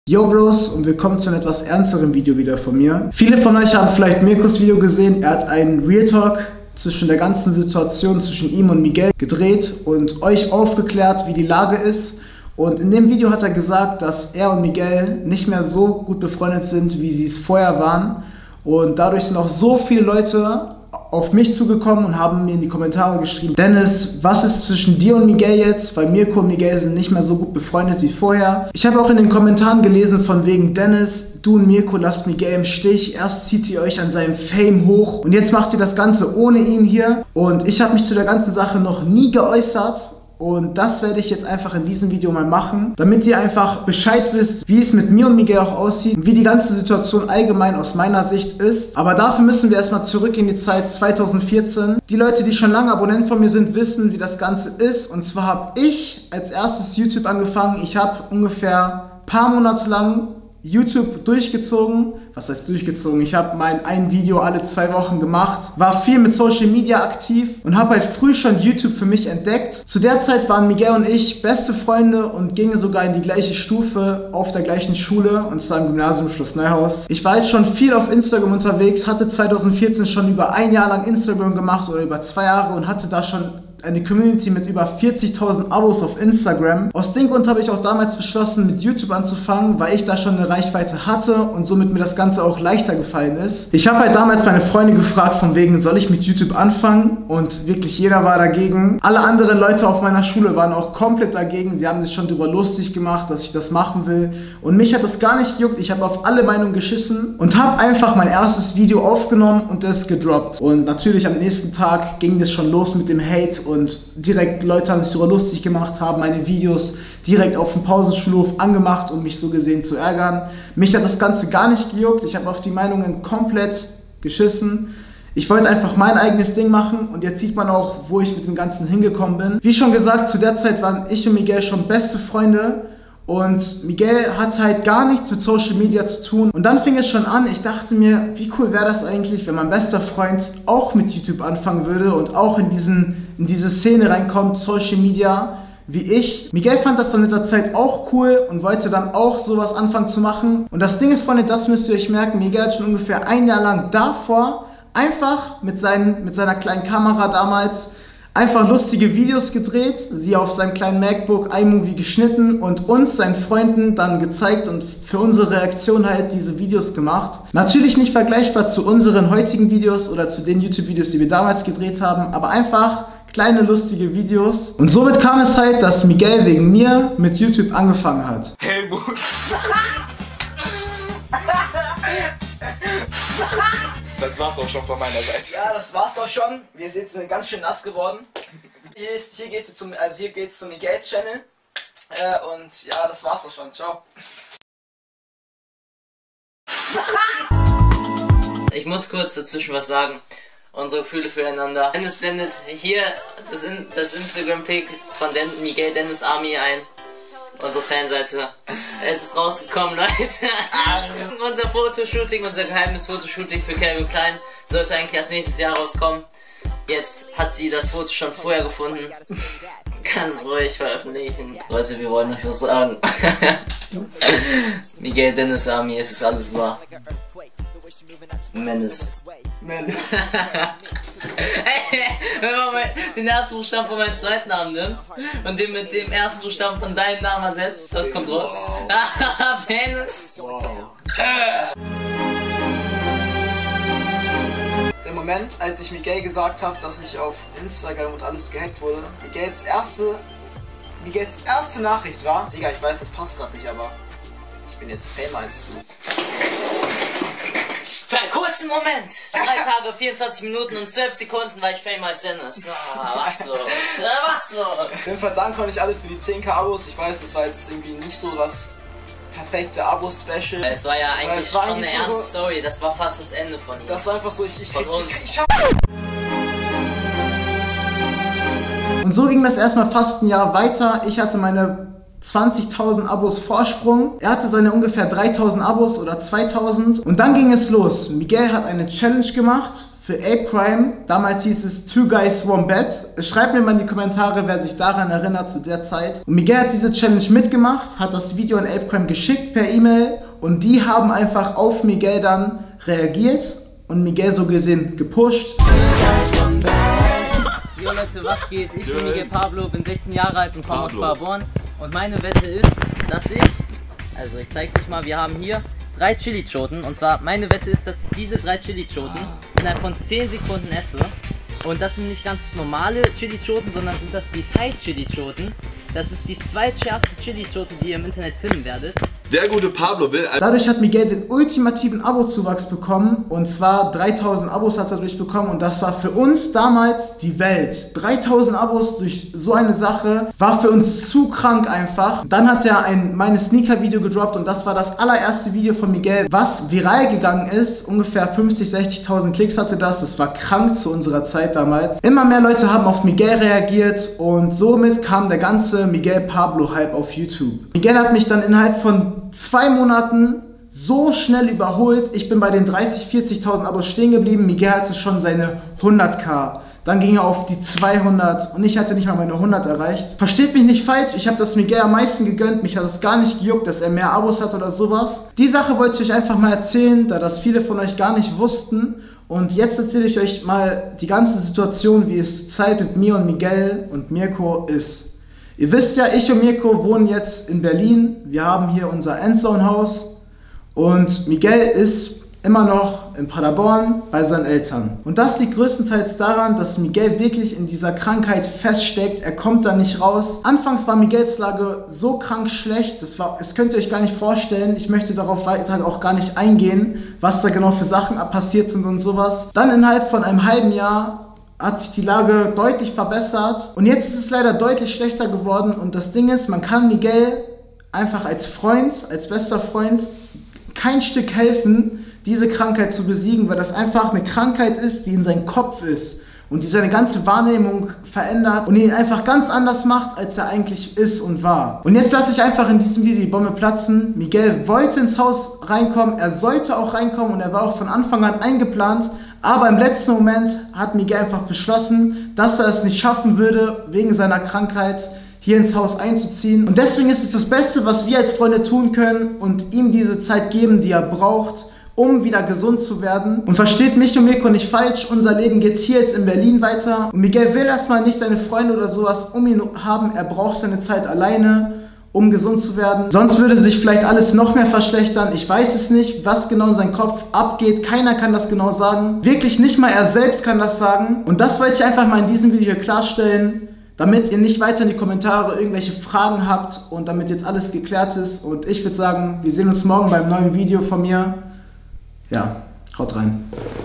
Yo Bros und willkommen zu einem etwas ernsteren Video wieder von mir. Viele von euch haben vielleicht Mirkos Video gesehen. Er hat einen Real Talk zwischen der ganzen Situation zwischen ihm und Miguel gedreht und euch aufgeklärt, wie die Lage ist. Und in dem Video hat er gesagt, dass er und Miguel nicht mehr so gut befreundet sind, wie sie es vorher waren. Und dadurch sind auch so viele Leute auf mich zugekommen und haben mir in die Kommentare geschrieben: Dennis, was ist zwischen dir und Miguel jetzt? Weil Mirko und Miguel sind nicht mehr so gut befreundet wie vorher. Ich habe auch in den Kommentaren gelesen von wegen: Dennis, du und Mirko lasst Miguel im Stich. Erst zieht ihr euch an seinem Fame hoch und jetzt macht ihr das Ganze ohne ihn hier. Und ich habe mich zu der ganzen Sache noch nie geäußert. Und das werde ich jetzt einfach in diesem Video mal machen, damit ihr einfach Bescheid wisst, wie es mit mir und Miguel auch aussieht und wie die ganze Situation allgemein aus meiner Sicht ist. Aber dafür müssen wir erstmal zurück in die Zeit 2014. Die Leute, die schon lange Abonnenten von mir sind, wissen, wie das Ganze ist. Und zwar habe ich als erstes YouTube angefangen. Ich habe ungefähr ein paar Monate lang YouTube durchgezogen. Was heißt durchgezogen? Ich habe ein Video alle 2 Wochen gemacht, war viel mit Social Media aktiv und habe halt früh schon YouTube für mich entdeckt. Zu der Zeit waren Miguel und ich beste Freunde und gingen sogar in die gleiche Stufe auf der gleichen Schule, und zwar im Gymnasium Schloss Neuhaus. Ich war jetzt schon viel auf Instagram unterwegs, hatte 2014 schon über 1 Jahr lang Instagram gemacht oder über 2 Jahre und hatte da schon eine Community mit über 40.000 Abos auf Instagram. Aus dem Grund habe ich auch damals beschlossen, mit YouTube anzufangen, weil ich da schon eine Reichweite hatte und somit mir das Ganze auch leichter gefallen ist. Ich habe halt damals meine Freunde gefragt, von wegen, soll ich mit YouTube anfangen? Und wirklich jeder war dagegen. Alle anderen Leute auf meiner Schule waren auch komplett dagegen. Sie haben sich schon darüber lustig gemacht, dass ich das machen will. Und mich hat das gar nicht gejuckt. Ich habe auf alle Meinungen geschissen und habe einfach mein erstes Video aufgenommen und es gedroppt. Und natürlich am nächsten Tag ging es schon los mit dem Hate und direkt Leute haben sich darüber lustig gemacht, haben meine Videos direkt auf dem Pausenschulhof angemacht, um mich so gesehen zu ärgern. Mich hat das Ganze gar nicht gejuckt, ich habe auf die Meinungen komplett geschissen. Ich wollte einfach mein eigenes Ding machen und jetzt sieht man auch, wo ich mit dem Ganzen hingekommen bin. Wie schon gesagt, zu der Zeit waren ich und Miguel schon beste Freunde. Und Miguel hat halt gar nichts mit Social Media zu tun. Und dann fing es schon an, ich dachte mir, wie cool wäre das eigentlich, wenn mein bester Freund auch mit YouTube anfangen würde und auch in diese Szene reinkommt, Social Media, wie ich. Miguel fand das dann mit der Zeit auch cool und wollte dann auch sowas anfangen zu machen. Und das Ding ist, Freunde, das müsst ihr euch merken, Miguel hat schon ungefähr 1 Jahr lang davor einfach mit seiner kleinen Kamera damals einfach lustige Videos gedreht, sie auf seinem kleinen MacBook iMovie geschnitten und uns, seinen Freunden, dann gezeigt und für unsere Reaktion halt diese Videos gemacht. Natürlich nicht vergleichbar zu unseren heutigen Videos oder zu den YouTube-Videos, die wir damals gedreht haben, aber einfach kleine lustige Videos. Und somit kam es halt, dass Miguel wegen mir mit YouTube angefangen hat. Hey, Bruder. Das war's auch schon von meiner Seite. Ja, das war's auch schon. Wir sind ganz schön nass geworden. Hier geht's zum Miguel's Channel. Und ja, das war's auch schon. Ciao. Ich muss kurz dazwischen was sagen. Unsere Gefühle füreinander. Dennis blendet hier das Instagram-Pic von Miguel Dennis Army ein. Unsere Fanseite. Es ist rausgekommen, Leute. Unser Fotoshooting, unser geheimes Fotoshooting für Calvin Klein sollte eigentlich erst nächstes Jahr rauskommen. Jetzt hat sie das Foto schon vorher gefunden. Ganz ruhig veröffentlichen. Leute, wir wollen euch was sagen. Miguel Dennis Army, es ist alles wahr. Mendes. Hey, wenn man den ersten Buchstaben von meinem zweiten Namen nimmt und den mit dem ersten Buchstaben von deinem Namen ersetzt, das kommt raus. Penis. Wow. Der Moment, als ich Miguel gesagt habe, dass ich auf Instagram und alles gehackt wurde, Miguels erste Nachricht war: Digga, ich weiß, das passt gerade nicht, aber ich bin jetzt Fame 1 zu. Für einen kurzen Moment! 3 Tage, 24 Minuten und 12 Sekunden war ich Fame als Dennis. Was los? Was los? Auf jeden Fall danke euch alle für die 10.000 Abos. Ich weiß, das war jetzt irgendwie nicht so das perfekte Abo-Special. Es war ja eigentlich schon eine ernste Story. Das war fast das Ende von ihm. Das war einfach so, ich Und so ging das erstmal fast ein Jahr weiter. Ich hatte meine 20.000 Abos Vorsprung. Er hatte seine ungefähr 3.000 Abos oder 2.000. Und dann ging es los. Miguel hat eine Challenge gemacht für Ape Crime. Damals hieß es Two Guys One Bet. Schreibt mir mal in die Kommentare, wer sich daran erinnert zu der Zeit. Und Miguel hat diese Challenge mitgemacht, hat das Video an Ape Crime geschickt per E-Mail und die haben einfach auf Miguel dann reagiert und Miguel so gesehen gepusht. Jo Leute, was geht? Ich bin Miguel Pablo, bin 16 Jahre alt und komme aus Paderborn. Und meine Wette ist, dass ich zeig's euch mal, wir haben hier 3 Chili-Choten. Und zwar, meine Wette ist, dass ich diese 3 Chili-Choten innerhalb von 10 Sekunden esse. Und das sind nicht ganz normale Chili-Choten, sondern sind das die Thai-Chili-Choten. Das ist die zweitschärfste Chili-Chote, die ihr im Internet finden werdet. Der gute Pablo will... Dadurch hat Miguel den ultimativen Abo-Zuwachs bekommen. Und zwar 3000 Abos hat er durchbekommen. Und das war für uns damals die Welt. 3000 Abos durch so eine Sache war für uns zu krank einfach. Dann hat er ein meine Sneaker-Video gedroppt. Und das war das allererste Video von Miguel, was viral gegangen ist. Ungefähr 50.000, 60.000 Klicks hatte das. Das war krank zu unserer Zeit damals. Immer mehr Leute haben auf Miguel reagiert. Und somit kam der ganze Miguel Pablo-Hype auf YouTube. Miguel hat mich dann innerhalb von 2 Monaten so schnell überholt. Ich bin bei den 30.000, 40.000 Abos stehen geblieben. Miguel hatte schon seine 100.000. Dann ging er auf die 200 und ich hatte nicht mal meine 100 erreicht. Versteht mich nicht falsch, ich habe das Miguel am meisten gegönnt. Mich hat das gar nicht gejuckt, dass er mehr Abos hat oder sowas. Die Sache wollte ich euch einfach mal erzählen, da das viele von euch gar nicht wussten. Und jetzt erzähle ich euch mal die ganze Situation, wie es zurzeit mit mir und Miguel und Mirko ist. Ihr wisst ja, ich und Mirko wohnen jetzt in Berlin. Wir haben hier unser Endzone-Haus und Miguel ist immer noch in Paderborn bei seinen Eltern. Und das liegt größtenteils daran, dass Miguel wirklich in dieser Krankheit feststeckt. Er kommt da nicht raus. Anfangs war Miguels Lage so krank schlecht, das könnt ihr euch gar nicht vorstellen. Ich möchte darauf weiter auch gar nicht eingehen, was da genau für Sachen passiert sind und sowas. Dann innerhalb von einem halben Jahr hat sich die Lage deutlich verbessert und jetzt ist es leider deutlich schlechter geworden und das Ding ist, man kann Miguel einfach als Freund, als bester Freund kein Stück helfen, diese Krankheit zu besiegen, weil das einfach eine Krankheit ist, die in seinem Kopf ist und die seine ganze Wahrnehmung verändert und ihn einfach ganz anders macht, als er eigentlich ist und war. Und jetzt lasse ich einfach in diesem Video die Bombe platzen. Miguel wollte ins Haus reinkommen, er sollte auch reinkommen und er war auch von Anfang an eingeplant. Aber im letzten Moment hat Miguel einfach beschlossen, dass er es nicht schaffen würde, wegen seiner Krankheit hier ins Haus einzuziehen. Und deswegen ist es das Beste, was wir als Freunde tun können und ihm diese Zeit geben, die er braucht, um wieder gesund zu werden. Und versteht mich und Mirko nicht falsch, unser Leben geht hier jetzt in Berlin weiter. Und Miguel will erstmal nicht seine Freunde oder sowas um ihn haben, er braucht seine Zeit alleine, um gesund zu werden. Sonst würde sich vielleicht alles noch mehr verschlechtern. Ich weiß es nicht, was genau in seinem Kopf abgeht. Keiner kann das genau sagen. Wirklich nicht mal er selbst kann das sagen. Und das wollte ich einfach mal in diesem Video hier klarstellen, damit ihr nicht weiter in die Kommentare irgendwelche Fragen habt und damit jetzt alles geklärt ist. Und ich würde sagen, wir sehen uns morgen beim neuen Video von mir. Ja, haut rein.